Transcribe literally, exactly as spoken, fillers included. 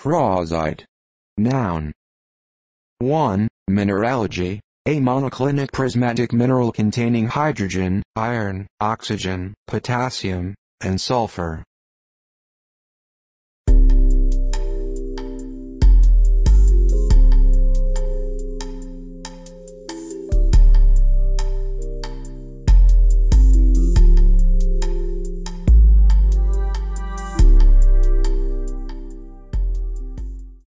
Krausite. Noun. one. Mineralogy. A monoclinic prismatic mineral containing hydrogen, iron, oxygen, potassium, and sulfur.